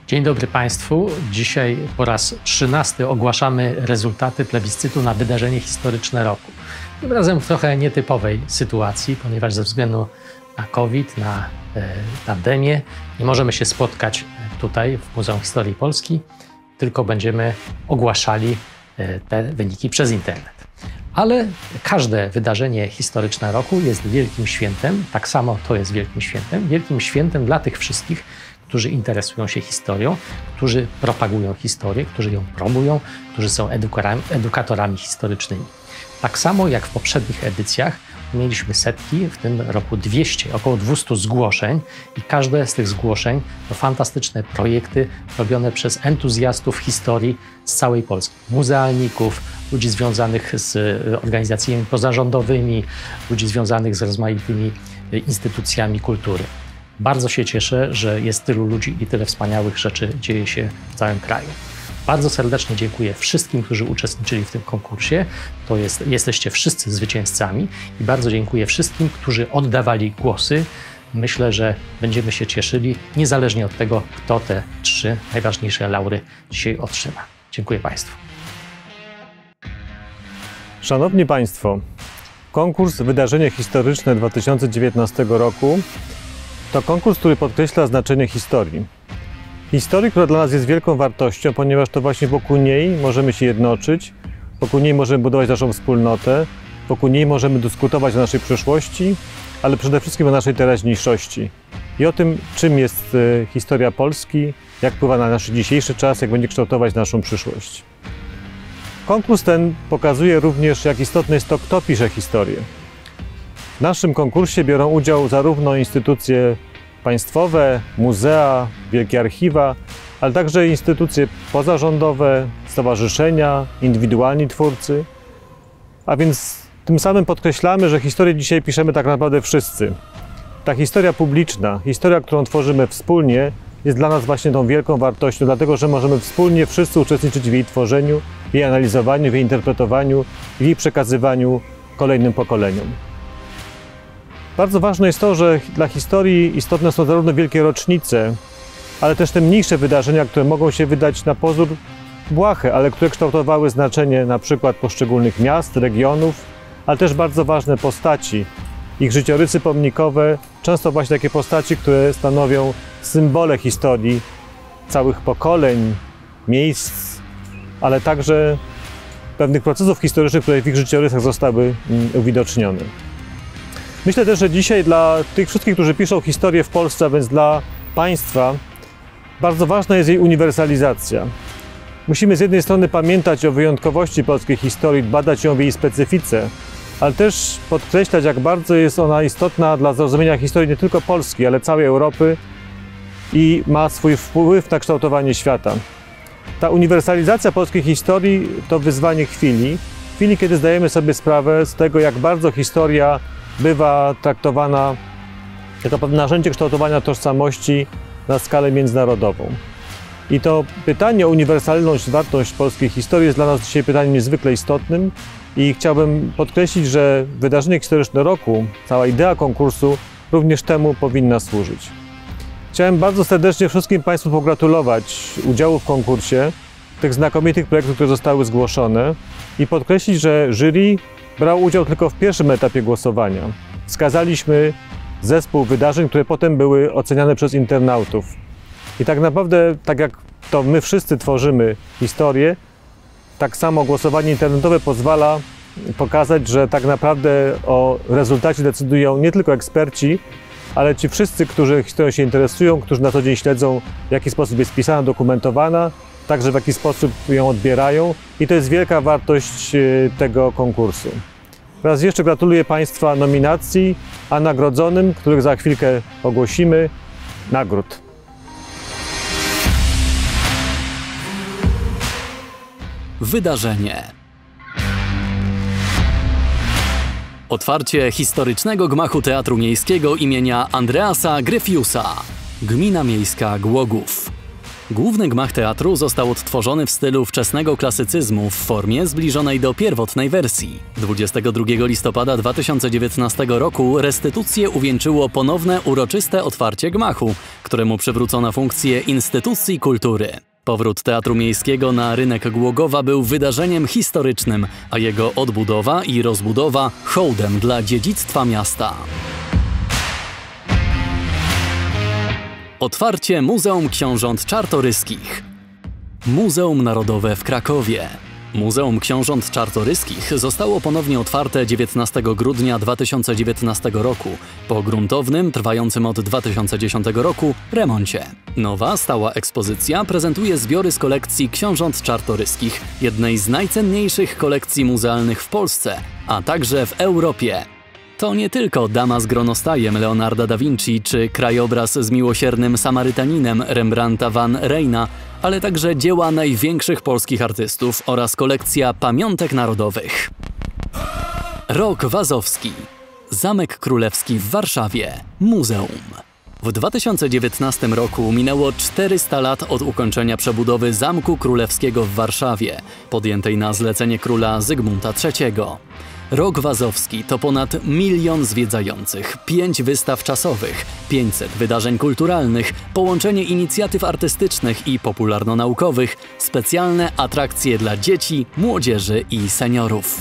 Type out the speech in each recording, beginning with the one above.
Dzień dobry Państwu. Dzisiaj po raz 13 ogłaszamy rezultaty plebiscytu na wydarzenie historyczne roku. Tym razem w trochę nietypowej sytuacji, ponieważ ze względu na COVID, na pandemię nie możemy się spotkać tutaj w Muzeum Historii Polski, tylko będziemy ogłaszali te wyniki przez internet. Ale każde wydarzenie historyczne roku jest wielkim świętem, tak samo to jest wielkim świętem dla tych wszystkich, którzy interesują się historią, którzy propagują historię, którzy ją promują, którzy są edukatorami historycznymi. Tak samo jak w poprzednich edycjach mieliśmy setki, w tym roku 200, około 200 zgłoszeń i każde z tych zgłoszeń to fantastyczne projekty robione przez entuzjastów historii z całej Polski. Muzealników, ludzi związanych z organizacjami pozarządowymi, ludzi związanych z rozmaitymi instytucjami kultury. Bardzo się cieszę, że jest tylu ludzi i tyle wspaniałych rzeczy dzieje się w całym kraju. Bardzo serdecznie dziękuję wszystkim, którzy uczestniczyli w tym konkursie. Jesteście wszyscy zwycięzcami i bardzo dziękuję wszystkim, którzy oddawali głosy. Myślę, że będziemy się cieszyli, niezależnie od tego, kto te 3 najważniejsze laury dzisiaj otrzyma. Dziękuję Państwu. Szanowni Państwo, konkurs Wydarzenie Historyczne 2019 roku to konkurs, który podkreśla znaczenie historii. Historii, która dla nas jest wielką wartością, ponieważ to właśnie wokół niej możemy się jednoczyć, wokół niej możemy budować naszą wspólnotę, wokół niej możemy dyskutować o naszej przeszłości, ale przede wszystkim o naszej teraźniejszości i o tym, czym jest historia Polski, jak wpływa na nasz dzisiejszy czas, jak będzie kształtować naszą przyszłość. Konkurs ten pokazuje również, jak istotne jest to, kto pisze historię. W naszym konkursie biorą udział zarówno instytucje państwowe, muzea, wielkie archiwa, ale także instytucje pozarządowe, stowarzyszenia, indywidualni twórcy. A więc tym samym podkreślamy, że historię dzisiaj piszemy tak naprawdę wszyscy. Ta historia publiczna, historia, którą tworzymy wspólnie, jest dla nas właśnie tą wielką wartością, dlatego że możemy wspólnie wszyscy uczestniczyć w jej tworzeniu, w jej analizowaniu, w jej interpretowaniu, w jej przekazywaniu kolejnym pokoleniom. Bardzo ważne jest to, że dla historii istotne są zarówno wielkie rocznice, ale też te mniejsze wydarzenia, które mogą się wydać na pozór błahe, ale które kształtowały znaczenie na przykład poszczególnych miast, regionów, ale też bardzo ważne postaci. Ich życiorysy pomnikowe, często właśnie takie postaci, które stanowią symbole historii całych pokoleń, miejsc, ale także pewnych procesów historycznych, które w ich życiorysach zostały uwidocznione. Myślę też, że dzisiaj dla tych wszystkich, którzy piszą historię w Polsce, a więc dla państwa, bardzo ważna jest jej uniwersalizacja. Musimy z jednej strony pamiętać o wyjątkowości polskiej historii, badać ją w jej specyfice, ale też podkreślać, jak bardzo jest ona istotna dla zrozumienia historii nie tylko Polski, ale całej Europy i ma swój wpływ na kształtowanie świata. Ta uniwersalizacja polskiej historii to wyzwanie chwili, kiedy zdajemy sobie sprawę z tego, jak bardzo historia bywa traktowana jako pewne narzędzie kształtowania tożsamości na skalę międzynarodową. I to pytanie o uniwersalność, wartość polskiej historii jest dla nas dzisiaj pytaniem niezwykle istotnym i chciałbym podkreślić, że wydarzenie historyczne roku, cała idea konkursu również temu powinna służyć. Chciałem bardzo serdecznie wszystkim Państwu pogratulować udziału w konkursie, tych znakomitych projektów, które zostały zgłoszone i podkreślić, że jury brał udział tylko w pierwszym etapie głosowania. Wskazaliśmy zespół wydarzeń, które potem były oceniane przez internautów. I tak naprawdę, tak jak to my wszyscy tworzymy historię, tak samo głosowanie internetowe pozwala pokazać, że tak naprawdę o rezultacie decydują nie tylko eksperci, ale ci wszyscy, którzy historią się interesują, którzy na co dzień śledzą, w jaki sposób jest pisana, dokumentowana, także w jaki sposób ją odbierają i to jest wielka wartość tego konkursu. Raz jeszcze gratuluję Państwa nominacji, a nagrodzonym, których za chwilkę ogłosimy, nagród. Wydarzenie. Otwarcie historycznego gmachu Teatru Miejskiego imienia Andreasa Gryfiusa. Gmina Miejska Głogów. Główny gmach teatru został odtworzony w stylu wczesnego klasycyzmu w formie zbliżonej do pierwotnej wersji. 22 listopada 2019 roku restytucję uwieńczyło ponowne uroczyste otwarcie gmachu, któremu przywrócono funkcję instytucji kultury. Powrót Teatru Miejskiego na rynek Głogowa był wydarzeniem historycznym, a jego odbudowa i rozbudowa hołdem dla dziedzictwa miasta. Otwarcie Muzeum Książąt Czartoryskich. Muzeum Narodowe w Krakowie. Muzeum Książąt Czartoryskich zostało ponownie otwarte 19 grudnia 2019 roku po gruntownym, trwającym od 2010 roku, remoncie. Nowa, stała ekspozycja prezentuje zbiory z kolekcji Książąt Czartoryskich, jednej z najcenniejszych kolekcji muzealnych w Polsce, a także w Europie. To nie tylko Dama z gronostajem Leonarda da Vinci czy krajobraz z miłosiernym Samarytaninem Rembrandta van Reyna, ale także dzieła największych polskich artystów oraz kolekcja pamiątek narodowych. Rok Wazowski. Zamek Królewski w Warszawie. Muzeum. W 2019 roku minęło 400 lat od ukończenia przebudowy Zamku Królewskiego w Warszawie, podjętej na zlecenie króla Zygmunta III. Rok Wazowski to ponad 1 milion zwiedzających, 5 wystaw czasowych, 500 wydarzeń kulturalnych, połączenie inicjatyw artystycznych i popularno-naukowych, specjalne atrakcje dla dzieci, młodzieży i seniorów.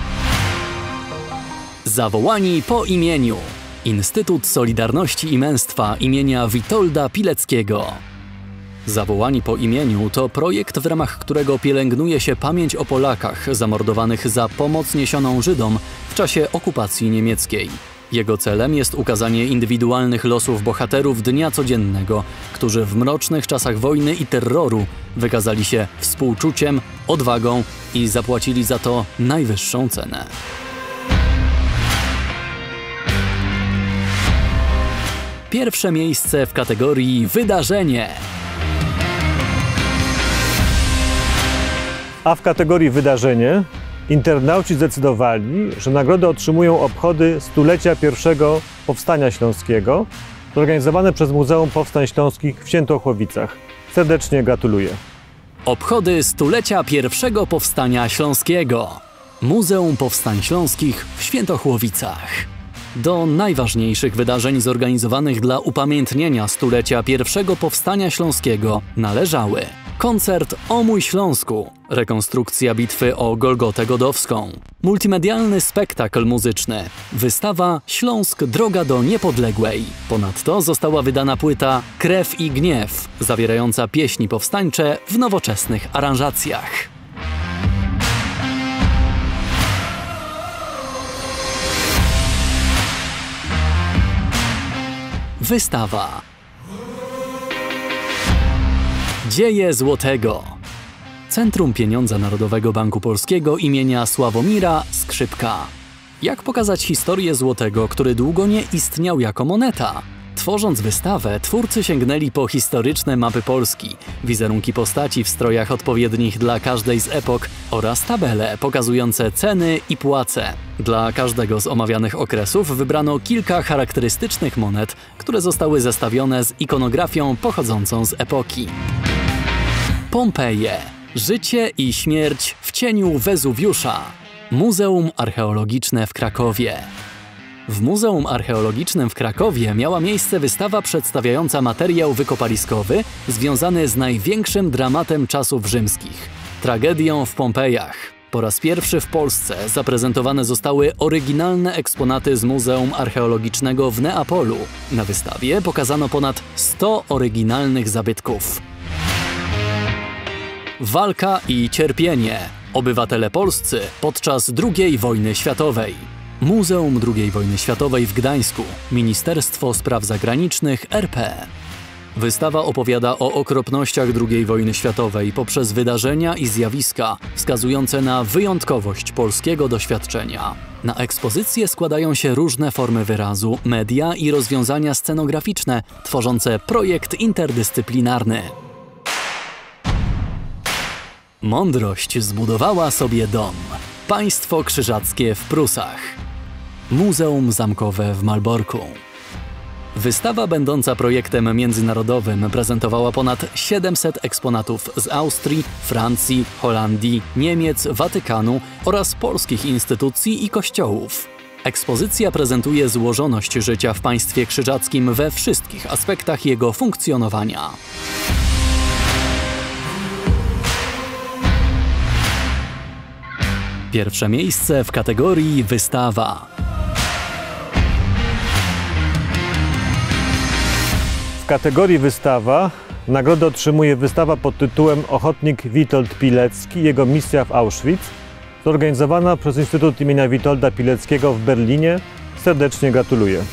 Zawołani po imieniu. Instytut Solidarności i Męstwa imienia Witolda Pileckiego. Zawołani po imieniu to projekt, w ramach którego pielęgnuje się pamięć o Polakach zamordowanych za pomoc niesioną Żydom w czasie okupacji niemieckiej. Jego celem jest ukazanie indywidualnych losów bohaterów dnia codziennego, którzy w mrocznych czasach wojny i terroru wykazali się współczuciem, odwagą i zapłacili za to najwyższą cenę. Pierwsze miejsce w kategorii Wydarzenie. A w kategorii Wydarzenie internauci zdecydowali, że nagrodę otrzymują obchody stulecia pierwszego Powstania Śląskiego, zorganizowane przez Muzeum Powstań Śląskich w Świętochłowicach. Serdecznie gratuluję. Obchody stulecia pierwszego Powstania Śląskiego. Muzeum Powstań Śląskich w Świętochłowicach. Do najważniejszych wydarzeń zorganizowanych dla upamiętnienia stulecia pierwszego Powstania Śląskiego należały koncert O mój Śląsku, rekonstrukcja bitwy o Golgotę Godowską, multimedialny spektakl muzyczny, wystawa Śląsk – Droga do Niepodległej. Ponadto została wydana płyta Krew i Gniew, zawierająca pieśni powstańcze w nowoczesnych aranżacjach. Wystawa Dzieje Złotego. Centrum Pieniądza Narodowego Banku Polskiego imienia Sławomira Skrzypka. Jak pokazać historię złotego, który długo nie istniał jako moneta? Tworząc wystawę, twórcy sięgnęli po historyczne mapy Polski, wizerunki postaci w strojach odpowiednich dla każdej z epok oraz tabele pokazujące ceny i płace. Dla każdego z omawianych okresów wybrano kilka charakterystycznych monet, które zostały zestawione z ikonografią pochodzącą z epoki. Pompeje. Życie i śmierć w cieniu Wezuwiusza. Muzeum Archeologiczne w Krakowie. W Muzeum Archeologicznym w Krakowie miała miejsce wystawa przedstawiająca materiał wykopaliskowy związany z największym dramatem czasów rzymskich – tragedią w Pompejach. Po raz pierwszy w Polsce zaprezentowane zostały oryginalne eksponaty z Muzeum Archeologicznego w Neapolu. Na wystawie pokazano ponad 100 oryginalnych zabytków. Walka i cierpienie. Obywatele polscy podczas II wojny światowej. Muzeum II wojny światowej w Gdańsku. Ministerstwo Spraw Zagranicznych RP. Wystawa opowiada o okropnościach II wojny światowej poprzez wydarzenia i zjawiska wskazujące na wyjątkowość polskiego doświadczenia. Na ekspozycję składają się różne formy wyrazu, media i rozwiązania scenograficzne tworzące projekt interdyscyplinarny. Mądrość zbudowała sobie dom. Państwo krzyżackie w Prusach. Muzeum Zamkowe w Malborku. Wystawa będąca projektem międzynarodowym prezentowała ponad 700 eksponatów z Austrii, Francji, Holandii, Niemiec, Watykanu oraz polskich instytucji i kościołów. Ekspozycja prezentuje złożoność życia w państwie krzyżackim we wszystkich aspektach jego funkcjonowania. Pierwsze miejsce w kategorii Wystawa. W kategorii Wystawa nagrodę otrzymuje wystawa pod tytułem Ochotnik Witold Pilecki i jego misja w Auschwitz, zorganizowana przez Instytut imienia Witolda Pileckiego w Berlinie. Serdecznie gratuluję.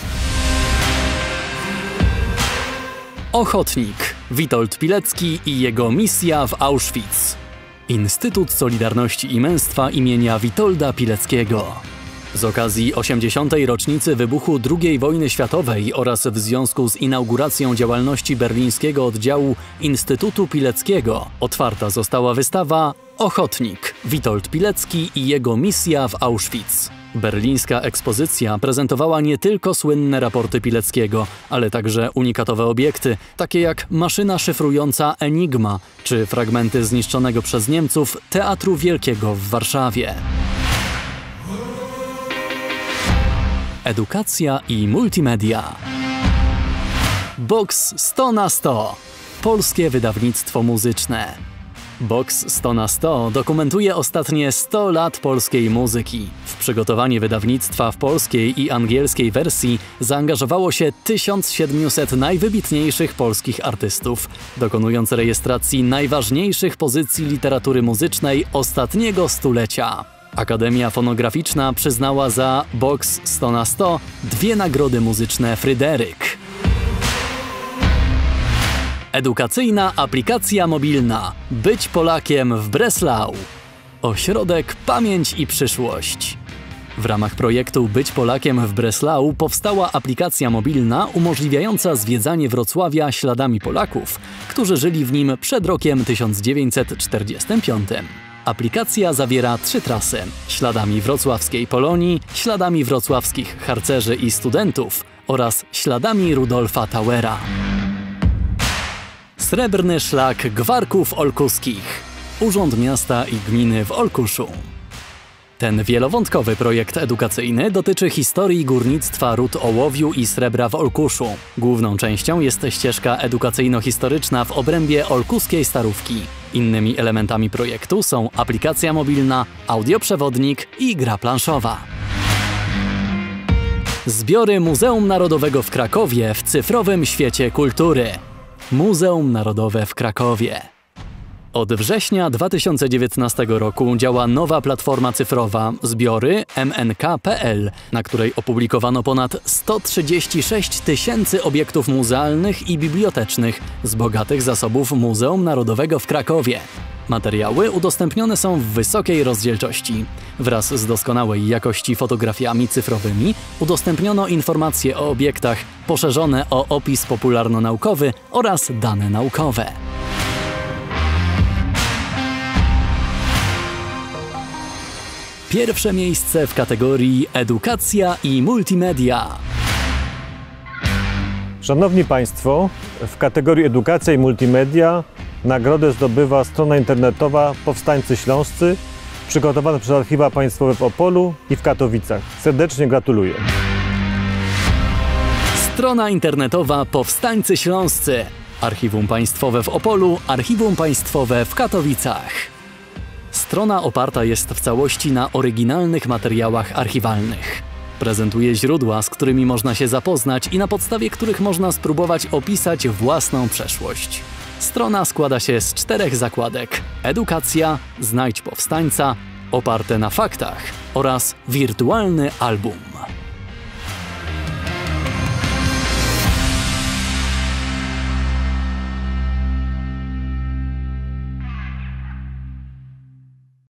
Ochotnik Witold Pilecki i jego misja w Auschwitz. Instytut Solidarności i Męstwa imienia Witolda Pileckiego. Z okazji 80. rocznicy wybuchu II wojny światowej oraz w związku z inauguracją działalności berlińskiego oddziału Instytutu Pileckiego otwarta została wystawa Ochotnik Witold Pilecki i jego misja w Auschwitz. Berlińska ekspozycja prezentowała nie tylko słynne raporty Pileckiego, ale także unikatowe obiekty, takie jak maszyna szyfrująca Enigma czy fragmenty zniszczonego przez Niemców Teatru Wielkiego w Warszawie. Edukacja i multimedia. Box 100 na 100. Polskie wydawnictwo muzyczne. Box 100 na 100 dokumentuje ostatnie 100 lat polskiej muzyki. W przygotowanie wydawnictwa w polskiej i angielskiej wersji zaangażowało się 1700 najwybitniejszych polskich artystów, dokonując rejestracji najważniejszych pozycji literatury muzycznej ostatniego stulecia. Akademia Fonograficzna przyznała za Box 100 na 100 2 nagrody muzyczne Fryderyk. Edukacyjna aplikacja mobilna Być Polakiem w Breslau. Ośrodek Pamięć i Przyszłość. W ramach projektu Być Polakiem w Breslau powstała aplikacja mobilna umożliwiająca zwiedzanie Wrocławia śladami Polaków, którzy żyli w nim przed rokiem 1945. Aplikacja zawiera 3 trasy: śladami wrocławskiej Polonii, śladami wrocławskich harcerzy i studentów oraz śladami Rudolfa Tauera. Srebrny szlak Gwarków Olkuskich. Urząd Miasta i Gminy w Olkuszu. Ten wielowątkowy projekt edukacyjny dotyczy historii górnictwa ród ołowiu i srebra w Olkuszu. Główną częścią jest ścieżka edukacyjno-historyczna w obrębie olkuskiej Starówki. Innymi elementami projektu są aplikacja mobilna, audioprzewodnik i gra planszowa. Zbiory Muzeum Narodowego w Krakowie w cyfrowym świecie kultury. Muzeum Narodowe w Krakowie. Od września 2019 roku działa nowa platforma cyfrowa Zbiory MNK.pl, na której opublikowano ponad 136 000 obiektów muzealnych i bibliotecznych z bogatych zasobów Muzeum Narodowego w Krakowie. Materiały udostępnione są w wysokiej rozdzielczości. Wraz z doskonałej jakości fotografiami cyfrowymi udostępniono informacje o obiektach, poszerzone o opis popularno-naukowy oraz dane naukowe. Pierwsze miejsce w kategorii Edukacja i multimedia. Szanowni Państwo, w kategorii Edukacja i multimedia nagrodę zdobywa strona internetowa Powstańcy Śląscy, przygotowana przez Archiwa Państwowe w Opolu i w Katowicach. Serdecznie gratuluję. Strona internetowa Powstańcy Śląscy. Archiwum Państwowe w Opolu, Archiwum Państwowe w Katowicach. Strona oparta jest w całości na oryginalnych materiałach archiwalnych. Prezentuje źródła, z którymi można się zapoznać i na podstawie których można spróbować opisać własną przeszłość. Strona składa się z 4 zakładek: edukacja, znajdź powstańca, oparte na faktach oraz wirtualny album.